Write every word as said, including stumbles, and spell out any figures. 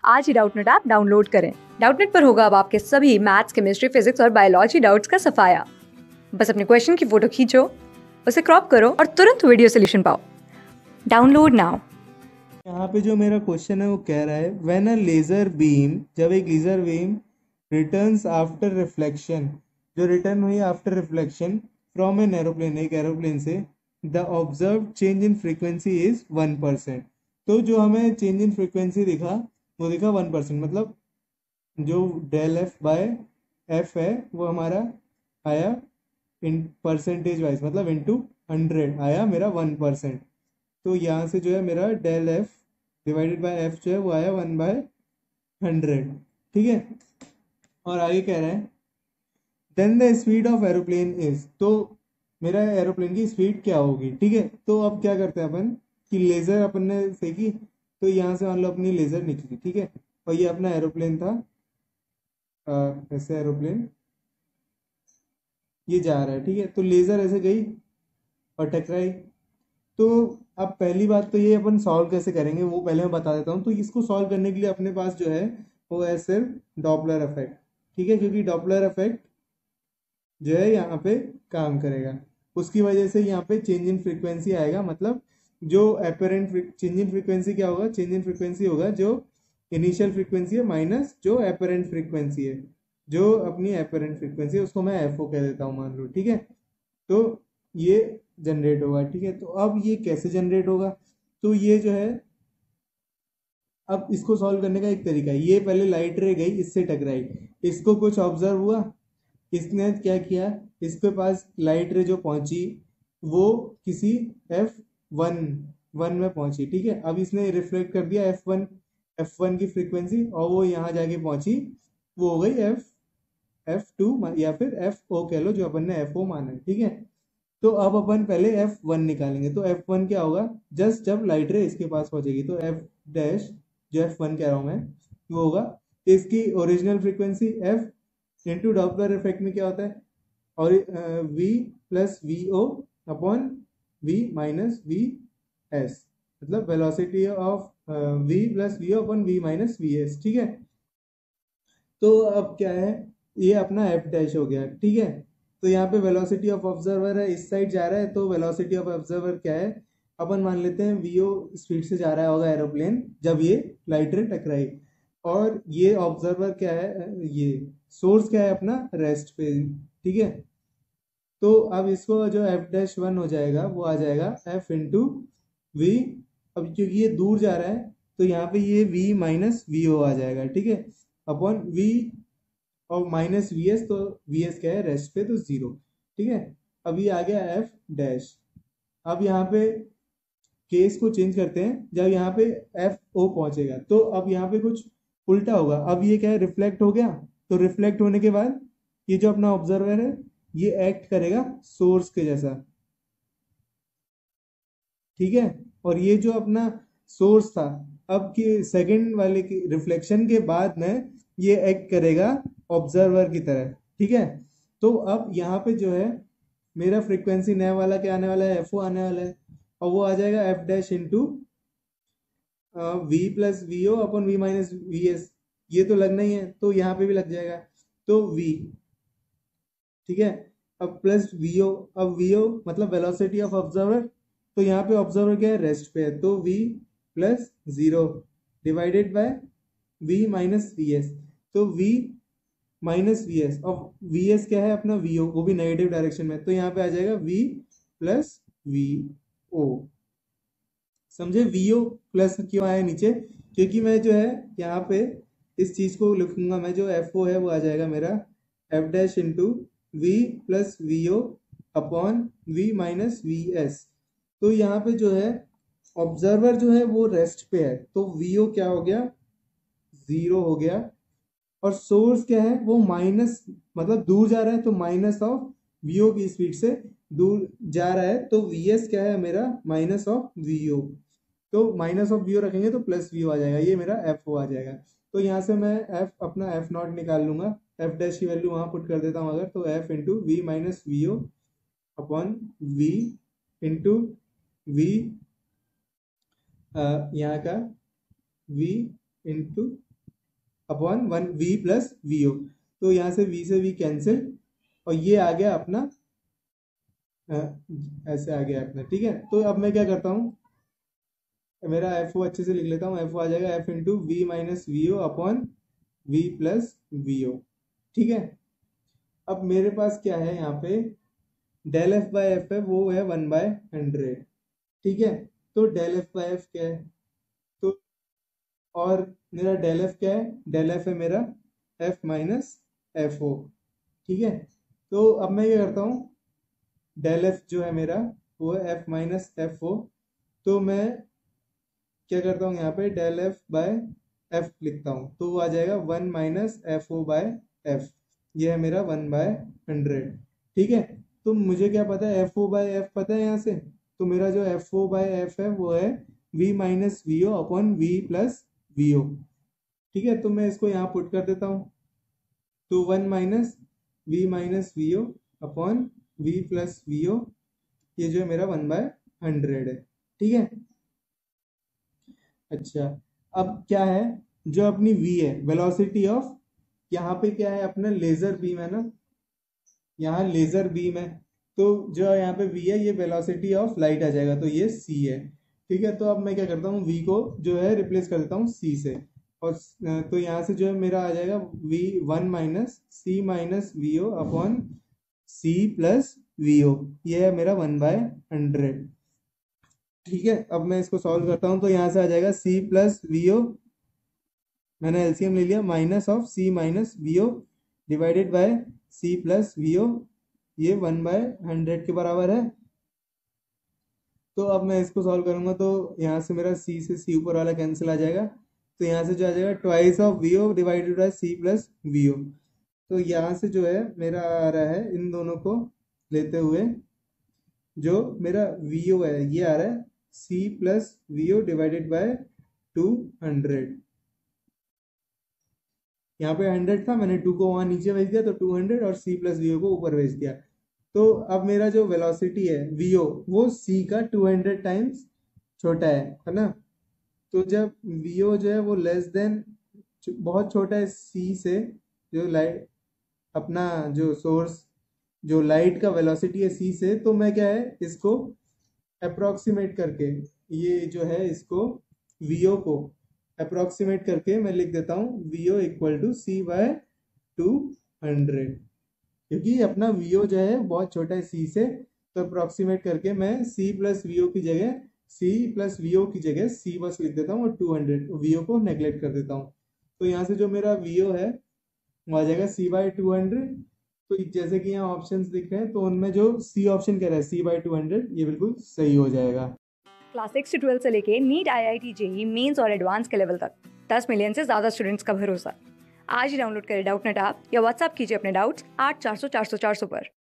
आज ही Doubtnut app download करें। डाउटनेट पर होगा अब आपके सभी मैथ्स, केमिस्ट्री, फिजिक्स और बायोलॉजी डाउट्स का सफाया। बस अपने क्वेश्चन की फोटो खींचो, उसे क्रॉप करो और तुरंत वीडियो सोल्यूशन पाओ। Download now. यहाँ पे जो मेरा क्वेश्चन है वो कह रहा है व्हेन अ लेजर बीम, जब एक laser beam returns after reflection, जो रिटर्न हुई after reflection from an aeroplane, एक एरोप्लेन से, the observe change in frequency is one percent. तो जो हमें चेंज इन फ्रीक्वेंसी दिखा वो दिखा वन परसेंट, मतलब जो डेल एफ बाय एफ है वो हमारा आया इन परसेंटेज वाइज, मतलब इंटू हंड्रेड आया मेरा वन परसेंट। तो यहाँ से जो है मेरा del f divided by f जो है वो आया वन बाय हंड्रेड। ठीक है, और आगे कह रहे हैं then the speed of aeroplane is, तो मेरा एरोप्लेन की स्पीड क्या होगी। ठीक है, तो अब क्या करते हैं अपन कि लेजर अपन ने फेंकी, तो यहाँ से मान लो अपनी लेजर निकली। ठीक है, और ये अपना एरोप्लेन था, आ, ऐसे एरोप्लेन ये जा रहा है। ठीक है, तो लेजर ऐसे गई और टकराई। तो अब पहली बात तो ये अपन सॉल्व कैसे करेंगे वो पहले मैं बता देता हूँ। तो इसको सॉल्व करने के लिए अपने पास जो है वो है सिर्फ डॉपलर इफेक्ट। ठीक है, क्योंकि डॉपलर इफेक्ट जो है यहाँ पे काम करेगा, उसकी वजह से यहाँ पे चेंज इन फ्रीक्वेंसी आएगा। मतलब जो एपरेंट चेंज इन फ्रीक्वेंसी क्या होगा, चेंज इन फ्रीक्वेंसी होगा जो इनिशियल फ्रीक्वेंसी है माइनस जो एपरेंट फ्रीक्वेंसी है, जो अपनी एपरेंट फ्रीक्वेंसी है उसको मैं एफ ओ कह देता हूँ मान लो। ठीक है, तो ये जनरेट होगा। ठीक है, तो अब ये कैसे जनरेट होगा, तो ये जो है अब इसको सॉल्व करने का एक तरीका है। ये पहले लाइट रे गई, इससे टकराई, इसको कुछ ऑब्जर्व हुआ, इसने क्या किया, इसके पास लाइट रे जो पहुंची वो किसी एफ वन वन में पहुंची। ठीक है, अब इसने रिफ्लेक्ट कर दिया एफ वन एफ वन की फ्रीक्वेंसी, और वो यहाँ जाके पहुंची, वो हो गई एफ एफ टू या फिर एफ ओ कह लो, जो अपन ने एफ ओ माना है। ठीक है, तो अब अपन पहले एफ वन निकालेंगे। तो एफ वन क्या होगा, जस्ट जब लाइट रे इसके पास पहुंचेगी, तो एफ डैश जो एफ वन कह रहा हूं मैं वो होगा इसकी original frequency f into Doppler effect में क्या होता है, और v plus v o upon v minus v s, मतलब velocity of v plus v o upon v minus v s. ठीक है, तो अब क्या है, ये अपना एफ डैश हो गया। ठीक है, तो यहाँ पे वेलोसिटी ऑफ ऑब्जर्वर है, इस साइड जा रहा है, तो वेलोसिटी ऑफ ऑब्जर्वर क्या है, अपन मान लेते हैं वीओ स्पीड से जा रहा होगा एरोप्लेन जब ये लाइट रे टकराई, और ये ऑब्जर्वर क्या है, ये सोर्स क्या है अपना रेस्ट पे। ठीक है, तो अब इसको जो एफ डैश वन हो जाएगा वो आ जाएगा एफ इंटू वी। अब क्योंकि ये दूर जा रहा है तो यहाँ पे ये वी माइनस वी ओ आ जाएगा। ठीक है, अपॉन वी और माइनस वी एस, तो वी एस क्या है रेस्ट पे, तो जीरो। ठीक है, अब ये आ गया एफ डैश। अब यहाँ पे केस को चेंज करते हैं, जब यहाँ पे एफ ओ पहुंचेगा तो अब यहाँ पे कुछ उल्टा होगा। अब ये क्या है, रिफ्लेक्ट हो गया, तो रिफ्लेक्ट होने के बाद ये जो अपना ऑब्जर्वर है ये एक्ट करेगा सोर्स के जैसा। ठीक है, और ये जो अपना सोर्स था, अब के सेकंड वाले की रिफ्लेक्शन के बाद में ये एक्ट करेगा ऑब्जर्वर की तरह। ठीक है, तो अब यहाँ पे जो है मेरा फ्रीक्वेंसी नया वाला क्या आने वाला है, एफ ओ आने वाला है, और वो आ जाएगा f dash into v plus v o upon v minus v s. ये तो लगना ही है, तो यहाँ पे भी लग जाएगा, तो v। ठीक है, अब प्लस वी ओ, अब वी ओ मतलब वेलोसिटी ऑफ ऑब्जर्वर, तो यहाँ पे ऑब्जर्वर क्या है रेस्ट पे है, तो v plus zero divided by v minus v s. तो v माइनस वी एस, और वी एस क्या है अपना वी ओ, वो भी नेगेटिव डायरेक्शन में, तो यहाँ पे आ जाएगा v प्लस वी ओ। समझे, वी ओ प्लस क्यों आया नीचे, क्योंकि मैं जो है यहाँ पे इस चीज को लिखूंगा, मैं जो एफ ओ है वो आ जाएगा मेरा f dash into v plus v o upon v minus v s. तो यहाँ पे जो है ऑब्जर्वर जो है वो रेस्ट पे है, तो वी ओ क्या हो गया, जीरो हो गया, और सोर्स क्या है वो माइनस, मतलब दूर जा रहा है, तो माइनस ऑफ वीओ की स्पीड से दूर जा रहा है, तो वी एस क्या है मेरा माइनस ऑफ वीओ, तो माइनस ऑफ वीओ रखेंगे तो प्लस वीओ आ जाएगा, ये मेरा एफ ओ आ जाएगा। तो यहाँ से मैं एफ अपना एफ नॉट निकाल लूंगा, एफ डैश की वैल्यू वहां पुट कर देता हूँ अगर, तो f into v minus v o upon v into v यहाँ का v into upon one v plus v o. तो यहाँ से v से v कैंसिल और ये आ गया अपना अ, ऐसे आ गया अपना, ठीक है। तो अब मैं क्या करता हूँ, मेरा एफ ओ अच्छे से लिख लेता हूँ। एफ ओ आ जाएगा f into v minus v o upon v plus v o, ठीक है। अब मेरे पास क्या है यहाँ पे, डेल एफ बाय एफ है वो है वन बाय हंड्रेड, ठीक है। तो डेल एफ बाय एफ क्या है, तो और मेरा डेल एफ क्या है, डेल एफ है मेरा एफ माइनस एफ ओ, ठीक है। तो अब मैं क्या करता हूँ, डेल एफ जो है मेरा वो है एफ माइनस एफ ओ। तो मैं क्या करता हूँ यहाँ पे डेल एफ बाय एफ लिखता हूँ, तो वो आ जाएगा one minus f o by f. ये है मेरा वन बाय हंड्रेड, ठीक है। तो मुझे क्या पता है, एफ ओ बाय एफ पता है यहाँ से। तो मेरा जो एफ ओ बाय एफ है वो है v minus v o upon v plus v o, ठीक है। तो मैं इसको यहाँ पुट कर देता हूँ। तो one minus v minus v o upon v plus v o, ये जो है मेरा वन बाय हंड्रेड है, ठीक है। अच्छा, अब क्या है, जो अपनी v है वेलोसिटी ऑफ, यहाँ पे क्या है अपना लेजर बीम है ना, यहाँ लेजर बीम है। तो जो यहाँ पे v है ये वेलोसिटी ऑफ लाइट आ जाएगा, तो ये c है, ठीक है। तो अब मैं क्या करता हूँ, v को जो है रिप्लेस कर देता हूँ c से, और तो यहाँ से जो है मेरा आ जाएगा v one minus c minus v o upon c plus v o, ये है मेरा वन बाय हंड्रेड, ठीक है। अब मैं इसको सॉल्व करता हूँ, तो यहाँ से आ जाएगा c प्लस वी ओ, मैंने एलसीएम ले लिया, minus of c minus v o divided by c plus v o, ये वन बाय हंड्रेड के बराबर है। तो अब मैं इसको सॉल्व करूंगा, तो यहाँ से मेरा c से c ऊपर वाला कैंसिल आ जाएगा, तो यहाँ से जो आ जाएगा twice of v o divided by c plus v o. तो यहाँ से जो है मेरा आ रहा है, इन दोनों को लेते हुए जो मेरा वी ओ है ये आ रहा है c plus v o divided by two hundred. यहाँ पे हंड्रेड था, मैंने टू को वहां नीचे भेज दिया, तो टू हंड्रेड और c प्लस वी ओ को ऊपर भेज दिया। तो अब मेरा जो वेलोसिटी है वी ओ वो c का टू हंड्रेड टाइम्स छोटा है है ना। तो जब वी ओ जो है वो लेस देन बहुत छोटा है c से, जो लाइट अपना जो सोर्स जो लाइट का वेलोसिटी है c से, तो मैं क्या है इसको अप्रोक्सीमेट करके, ये जो है इसको वी ओ को अप्रोक्सीमेट करके मैं लिख देता हूँ v o equal to c by two hundred, क्योंकि अपना वी ओ जो है बहुत छोटा है c से। तो अप्रोक्सीमेट करके मैं c प्लस वी ओ की जगह c प्लस वी ओ की जगह c बस लिख देता हूँ और टू हंड्रेड वी ओ को नेग्लेक्ट कर देता हूँ। तो यहाँ से जो मेरा वी ओ है वो आ जाएगा c बाय टू हंड्रेड। तो जैसे कि यहाँ ऑप्शंस दिख रहे हैं, तो उनमें जो c ऑप्शन कह रहा है c बाय टू हंड्रेड, ये बिल्कुल सही हो जाएगा। क्लास सिक्स से ट्वेल्थ से लेके NEET, I I T, JEE mains और एडवांस के लेवल तक दस मिलियन से ज्यादा स्टूडेंट्स का भरोसा। आज ही डाउनलोड करें डाउटनेट ऐप या व्हाट्सएप कीजिए अपने डाउट्स आठ चार सौ चार सौ चार सौ पर।